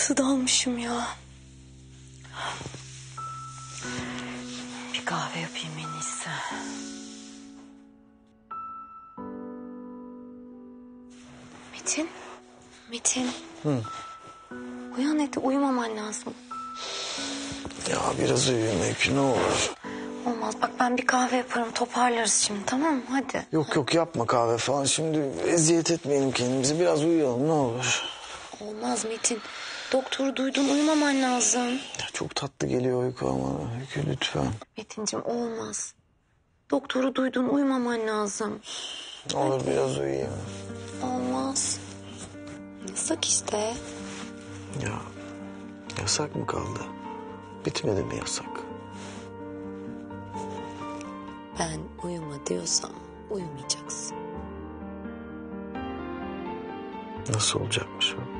Nasıl dalmışım ya. Bir kahve yapayım en iyisi. Metin. Metin. Hı. Uyan hadi, uyumaman lazım. Ya biraz uyuyayım Öykü, ne olur. Olmaz, bak ben bir kahve yaparım, toparlarız şimdi, tamam mı? Hadi. Yok yapma kahve falan, şimdi eziyet etmeyelim kendimizi, biraz uyuyalım ne olur. Olmaz Metin. Doktoru duydun, uyumaman lazım. Ya çok tatlı geliyor uyku ama Öykü lütfen. Metincim olmaz. Doktoru duydun, uyumaman lazım. Ne olur biraz uyuyayım. Olmaz. Yasak işte. Ya yasak mı kaldı? Bitmedi mi yasak? Ben uyuma diyorsam uyumayacaksın. Nasıl olacakmış o?